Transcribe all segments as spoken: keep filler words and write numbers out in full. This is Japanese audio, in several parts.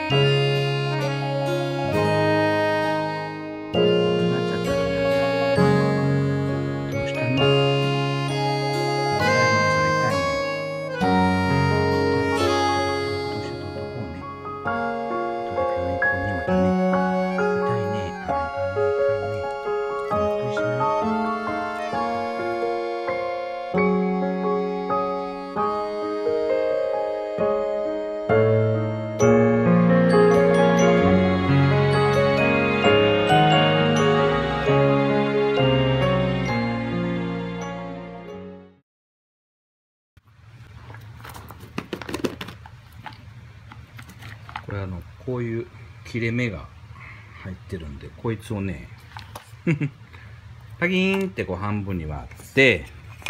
これあのこういう切れ目が入ってるんで、こいつをねパキーンってこう半分に割って、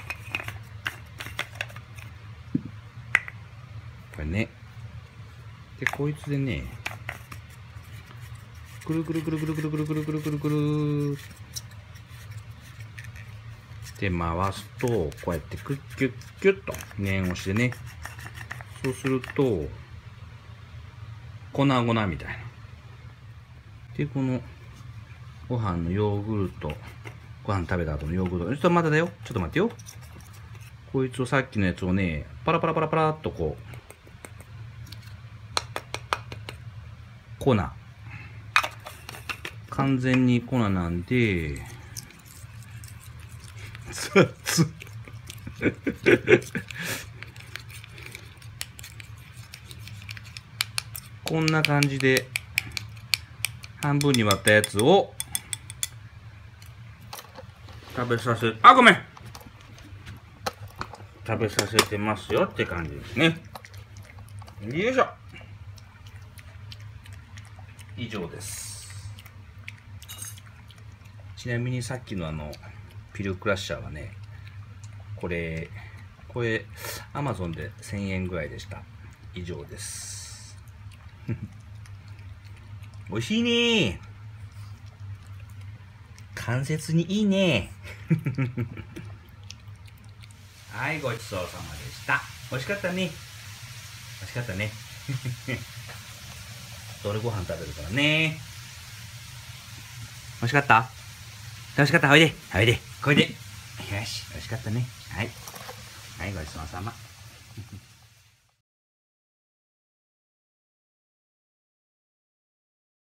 これね、でこいつでね、くるくるくるくるくるくるくるくるくるくるって回すと、こうやってクッキュッキュッと念押してね、そうすると粉々みたいな。でこのご飯のヨーグルト、ご飯食べた後のヨーグルト、ちょっとまだだよ、ちょっと待ってよ。こいつをさっきのやつをね、パラパラパラパラっとこう粉、完全に粉なんでこんな感じで半分に割ったやつを食べさせ、あ、ごめん、食べさせてますよって感じですね。よいしょ。以上です。ちなみにさっきのあのピルクラッシャーはね、これこれ アマゾン でせんえんぐらいでした。以上ですおいしいね。関節にいいねはい、ごちそうさまでした。美味しかったね。美味しかったね俺ご飯食べるからね。美味しかった？楽しかった？おいで、おいで、こいで。よし、美味しかったね。はい。はい、ごちそうさま。